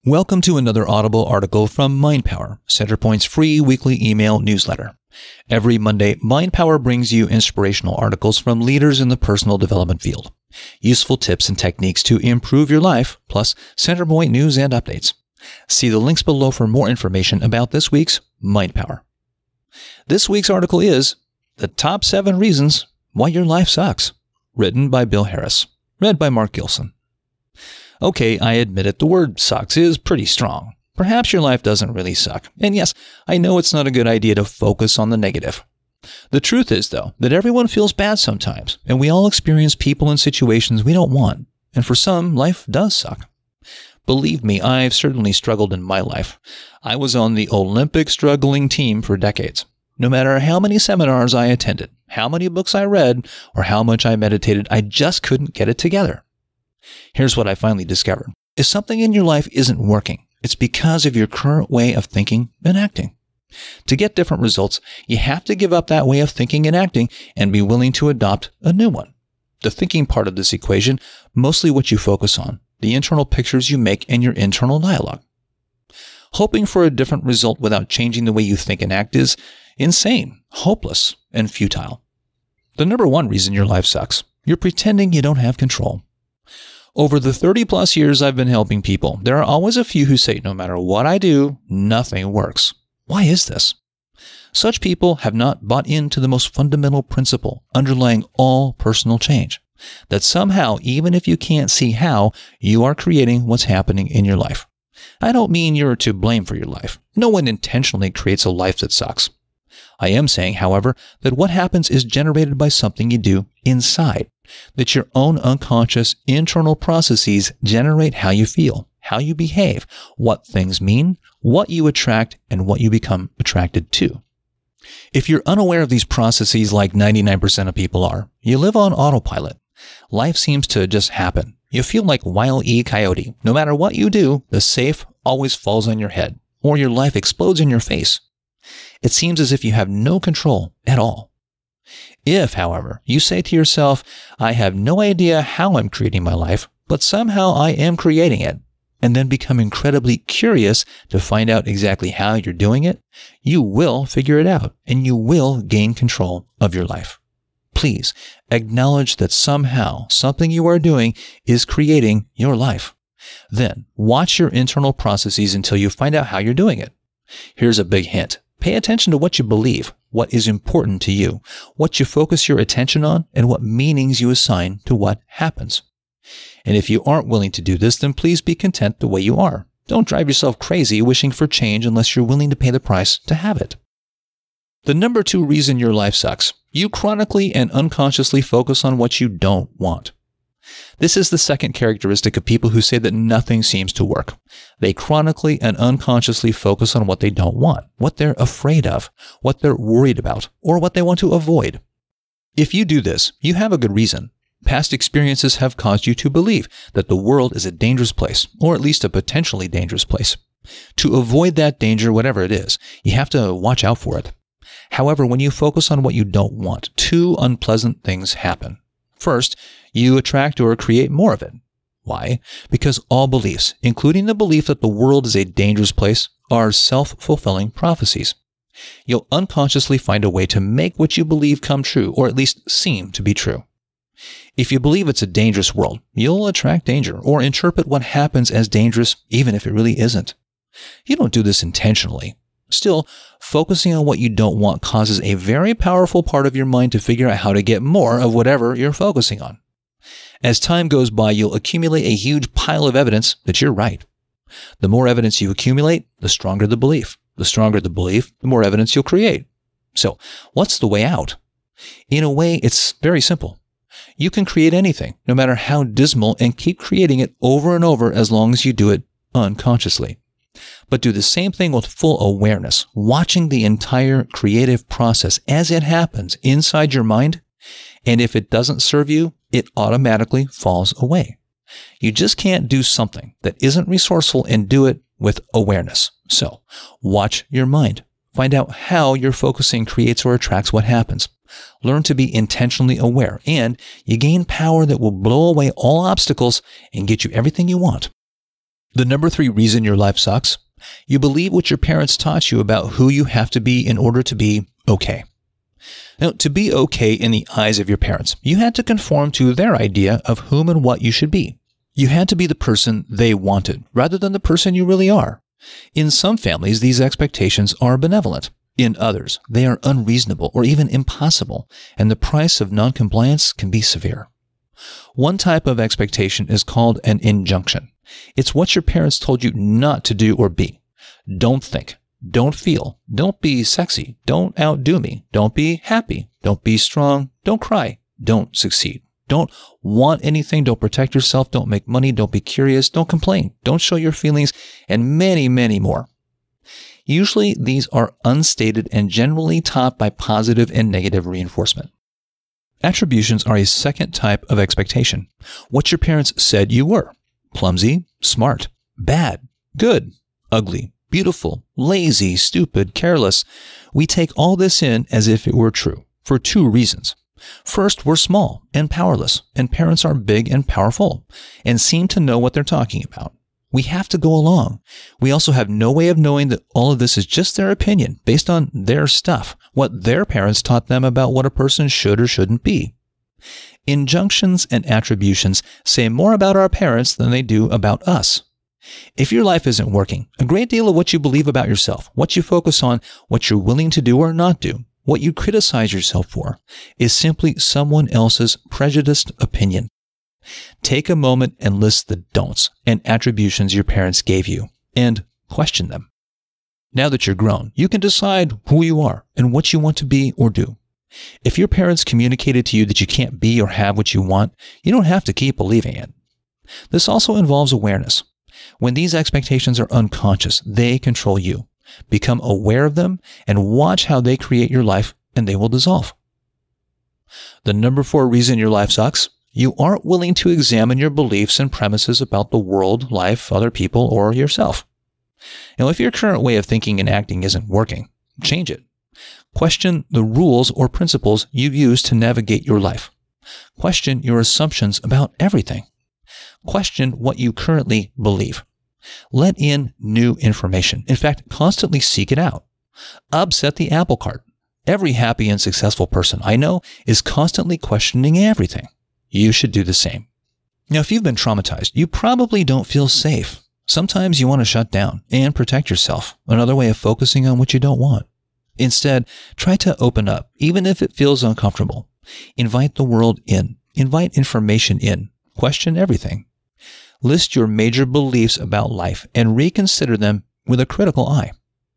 Welcome to another Audible article from MindPower, Centerpoint's free weekly email newsletter. Every Monday, MindPower brings you inspirational articles from leaders in the personal development field, useful tips and techniques to improve your life, plus Centerpoint news and updates. See the links below for more information about this week's MindPower. This week's article is The Top 7 Reasons Why Your Life Sucks, written by Bill Harris, read by Marc Gilson. Okay, I admit it, the word sucks is pretty strong. Perhaps your life doesn't really suck. And yes, I know it's not a good idea to focus on the negative. The truth is, though, that everyone feels bad sometimes, and we all experience people and situations we don't want. And for some, life does suck. Believe me, I've certainly struggled in my life. I was on the Olympic struggling team for decades. No matter how many seminars I attended, how many books I read, or how much I meditated, I just couldn't get it together. Here's what I finally discovered. If something in your life isn't working, it's because of your current way of thinking and acting. To get different results, you have to give up that way of thinking and acting and be willing to adopt a new one. The thinking part of this equation, mostly what you focus on, the internal pictures you make, and your internal dialogue. Hoping for a different result without changing the way you think and act is insane, hopeless, and futile. The number one reason your life sucks, you're pretending you don't have control. Over the 30-plus years I've been helping people, there are always a few who say, no matter what I do, nothing works. Why is this? Such people have not bought into the most fundamental principle underlying all personal change, that somehow, even if you can't see how, you are creating what's happening in your life. I don't mean you're to blame for your life. No one intentionally creates a life that sucks. I am saying, however, that what happens is generated by something you do inside, that your own unconscious internal processes generate how you feel, how you behave, what things mean, what you attract, and what you become attracted to. If you're unaware of these processes like 99% of people are, you live on autopilot. Life seems to just happen. You feel like Wile E. Coyote. No matter what you do, the safe always falls on your head, or your life explodes in your face. It seems as if you have no control at all. If, however, you say to yourself, I have no idea how I'm creating my life, but somehow I am creating it, and then become incredibly curious to find out exactly how you're doing it, you will figure it out, and you will gain control of your life. Please acknowledge that somehow something you are doing is creating your life. Then watch your internal processes until you find out how you're doing it. Here's a big hint. Pay attention to what you believe, what is important to you, what you focus your attention on, and what meanings you assign to what happens. And if you aren't willing to do this, then please be content the way you are. Don't drive yourself crazy wishing for change unless you're willing to pay the price to have it. The number 2 reason your life sucks, you chronically and unconsciously focus on what you don't want. This is the second characteristic of people who say that nothing seems to work. They chronically and unconsciously focus on what they don't want, what they're afraid of, what they're worried about, or what they want to avoid. If you do this, you have a good reason. Past experiences have caused you to believe that the world is a dangerous place, or at least a potentially dangerous place. To avoid that danger, whatever it is, you have to watch out for it. However, when you focus on what you don't want, 2 unpleasant things happen. First, you attract or create more of it. Why? Because all beliefs, including the belief that the world is a dangerous place, are self-fulfilling prophecies. You'll unconsciously find a way to make what you believe come true, or at least seem to be true. If you believe it's a dangerous world, you'll attract danger, or interpret what happens as dangerous even if it really isn't. You don't do this intentionally. Still, focusing on what you don't want causes a very powerful part of your mind to figure out how to get more of whatever you're focusing on. As time goes by, you'll accumulate a huge pile of evidence that you're right. The more evidence you accumulate, the stronger the belief. The stronger the belief, the more evidence you'll create. So, what's the way out? In a way, it's very simple. You can create anything, no matter how dismal, and keep creating it over and over as long as you do it unconsciously. But do the same thing with full awareness, watching the entire creative process as it happens inside your mind. And if it doesn't serve you, it automatically falls away. You just can't do something that isn't resourceful and do it with awareness. So, watch your mind. Find out how your focusing creates or attracts what happens. Learn to be intentionally aware, and you gain power that will blow away all obstacles and get you everything you want. The number 3 reason your life sucks: you believe what your parents taught you about who you have to be in order to be okay. Now, to be okay in the eyes of your parents, you had to conform to their idea of whom and what you should be. You had to be the person they wanted, rather than the person you really are. In some families, these expectations are benevolent. In others, they are unreasonable or even impossible, and the price of noncompliance can be severe. One type of expectation is called an injunction. It's what your parents told you not to do or be. Don't think. Don't feel. Don't be sexy. Don't outdo me. Don't be happy. Don't be strong. Don't cry. Don't succeed. Don't want anything. Don't protect yourself. Don't make money. Don't be curious. Don't complain. Don't show your feelings, and many, many more. Usually, these are unstated and generally taught by positive and negative reinforcement. Attributions are a second type of expectation. What your parents said you were: clumsy, smart, bad, good, ugly, beautiful, lazy, stupid, careless. We take all this in as if it were true, for 2 reasons. First, we're small and powerless, and parents are big and powerful, and seem to know what they're talking about. We have to go along. We also have no way of knowing that all of this is just their opinion, based on their stuff, what their parents taught them about what a person should or shouldn't be. Injunctions and attributions say more about our parents than they do about us. If your life isn't working, a great deal of what you believe about yourself, what you focus on, what you're willing to do or not do, what you criticize yourself for, is simply someone else's prejudiced opinion. Take a moment and list the don'ts and attributions your parents gave you, and question them. Now that you're grown, you can decide who you are and what you want to be or do. If your parents communicated to you that you can't be or have what you want, you don't have to keep believing it. This also involves awareness. When these expectations are unconscious, they control you. Become aware of them and watch how they create your life, and they will dissolve. The number 4 reason your life sucks: you aren't willing to examine your beliefs and premises about the world, life, other people, or yourself. Now, if your current way of thinking and acting isn't working, change it. Question the rules or principles you use to navigate your life. Question your assumptions about everything. Question what you currently believe. Let in new information. In fact, constantly seek it out. Upset the apple cart. Every happy and successful person I know is constantly questioning everything. You should do the same. Now, if you've been traumatized, you probably don't feel safe. Sometimes you want to shut down and protect yourself, another way of focusing on what you don't want. Instead, try to open up, even if it feels uncomfortable. Invite the world in. Invite information in. Question everything. List your major beliefs about life and reconsider them with a critical eye.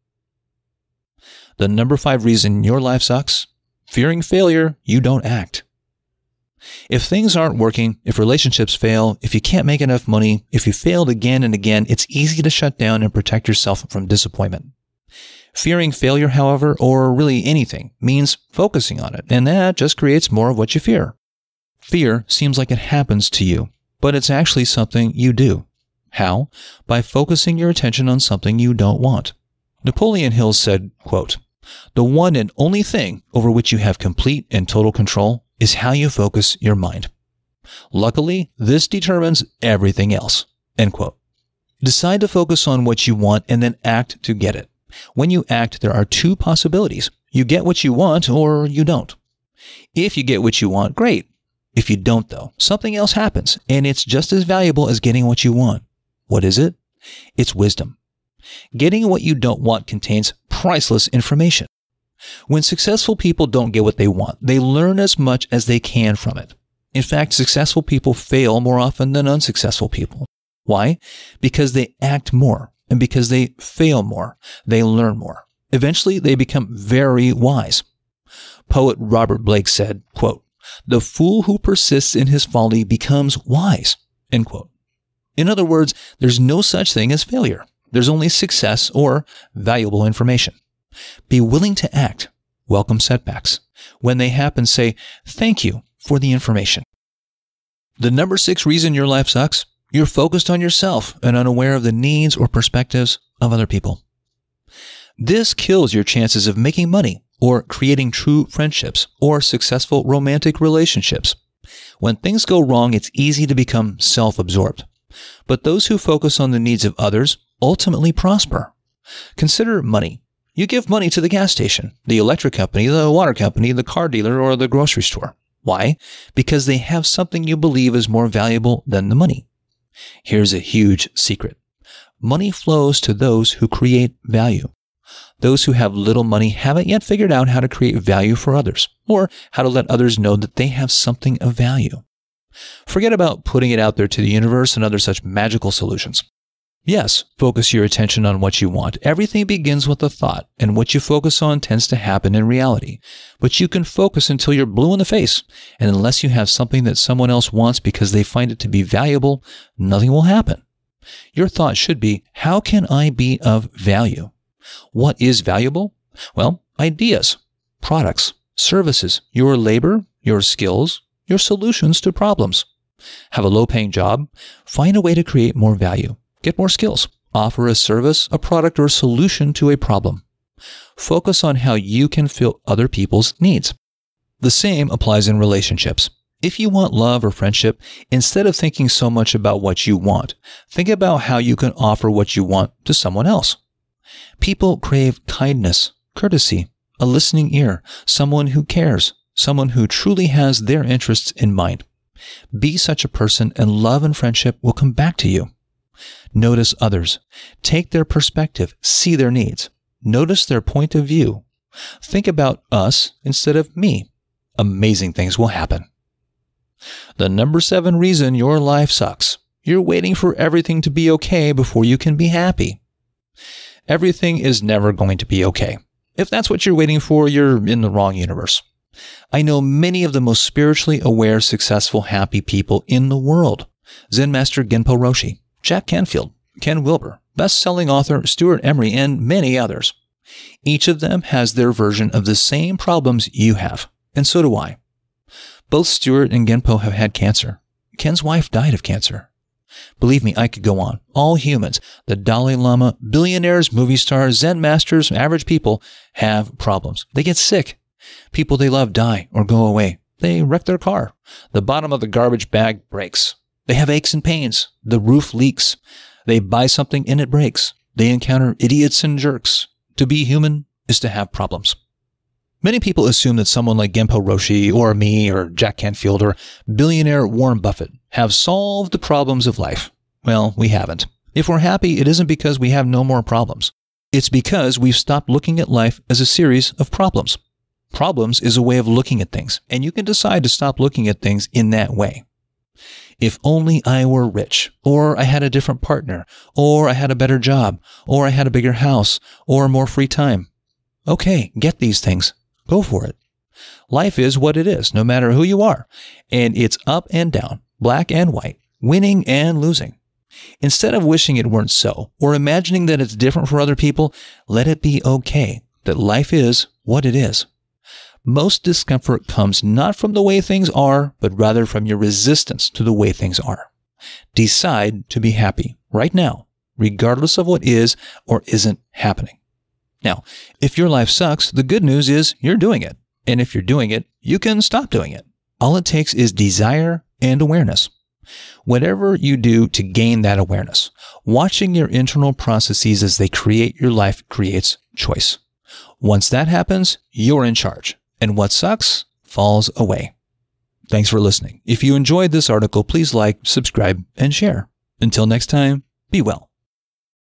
The number 5 reason your life sucks: fearing failure, you don't act. If things aren't working, if relationships fail, if you can't make enough money, if you failed again and again, it's easy to shut down and protect yourself from disappointment. Fearing failure, however, or really anything, means focusing on it, and that just creates more of what you fear. Fear seems like it happens to you, but it's actually something you do. How? By focusing your attention on something you don't want. Napoleon Hill said, quote, "The one and only thing over which you have complete and total control is how you focus your mind. Luckily, this determines everything else." End quote. Decide to focus on what you want and then act to get it. When you act, there are 2 possibilities. You get what you want or you don't. If you get what you want, great. If you don't, though, something else happens, and it's just as valuable as getting what you want. What is it? It's wisdom. Getting what you don't want contains priceless information. When successful people don't get what they want, they learn as much as they can from it. In fact, successful people fail more often than unsuccessful people. Why? Because they act more, and because they fail more, they learn more. Eventually, they become very wise. Poet Robert Blake said, quote, "The fool who persists in his folly becomes wise." End quote. In other words, there's no such thing as failure. There's only success or valuable information. Be willing to act. Welcome setbacks. When they happen, say, "Thank you for the information." The number 6 reason your life sucks: you're focused on yourself and unaware of the needs or perspectives of other people. This kills your chances of making money or creating true friendships or successful romantic relationships. When things go wrong, it's easy to become self-absorbed. But those who focus on the needs of others ultimately prosper. Consider money. You give money to the gas station, the electric company, the water company, the car dealer, or the grocery store. Why? Because they have something you believe is more valuable than the money. Here's a huge secret. Money flows to those who create value. Those who have little money haven't yet figured out how to create value for others, or how to let others know that they have something of value. Forget about putting it out there to the universe and other such magical solutions. Yes, focus your attention on what you want. Everything begins with a thought, and what you focus on tends to happen in reality. But you can focus until you're blue in the face, and unless you have something that someone else wants because they find it to be valuable, nothing will happen. Your thought should be, how can I be of value? What is valuable? Well, ideas, products, services, your labor, your skills, your solutions to problems. Have a low-paying job? Find a way to create more value. Get more skills. Offer a service, a product, or a solution to a problem. Focus on how you can fill other people's needs. The same applies in relationships. If you want love or friendship, instead of thinking so much about what you want, think about how you can offer what you want to someone else. People crave kindness, courtesy, a listening ear, someone who cares, someone who truly has their interests in mind. Be such a person, and love and friendship will come back to you. Notice others. Take their perspective. See their needs. Notice their point of view. Think about us instead of me. Amazing things will happen. The number 7 reason your life sucks. You're waiting for everything to be okay before you can be happy. Everything is never going to be okay. If that's what you're waiting for, you're in the wrong universe. I know many of the most spiritually aware, successful, happy people in the world. Zen Master Genpo Roshi, Jack Canfield, Ken Wilber, best-selling author Stuart Emery, and many others. Each of them has their version of the same problems you have, and so do I. Both Stuart and Genpo have had cancer. Ken's wife died of cancer. Believe me, I could go on. All humans, the Dalai Lama, billionaires, movie stars, Zen masters, average people, have problems. They get sick. People they love die or go away. They wreck their car. The bottom of the garbage bag breaks. They have aches and pains. The roof leaks. They buy something and it breaks. They encounter idiots and jerks. To be human is to have problems. Many people assume that someone like Genpo Roshi or me or Jack Canfield or billionaire Warren Buffett have solved the problems of life. Well, we haven't. If we're happy, it isn't because we have no more problems. It's because we've stopped looking at life as a series of problems. Problems is a way of looking at things, and you can decide to stop looking at things in that way. If only I were rich, or I had a different partner, or I had a better job, or I had a bigger house, or more free time. Okay, get these things. Go for it. Life is what it is, no matter who you are, and it's up and down, black and white, winning and losing. Instead of wishing it weren't so, or imagining that it's different for other people, let it be okay that life is what it is. Most discomfort comes not from the way things are, but rather from your resistance to the way things are. Decide to be happy right now, regardless of what is or isn't happening. Now, if your life sucks, the good news is you're doing it. And if you're doing it, you can stop doing it. All it takes is desire and awareness. Whatever you do to gain that awareness, watching your internal processes as they create your life creates choice. Once that happens, you're in charge. And what sucks falls away. Thanks for listening. If you enjoyed this article, please like, subscribe, and share. Until next time, be well.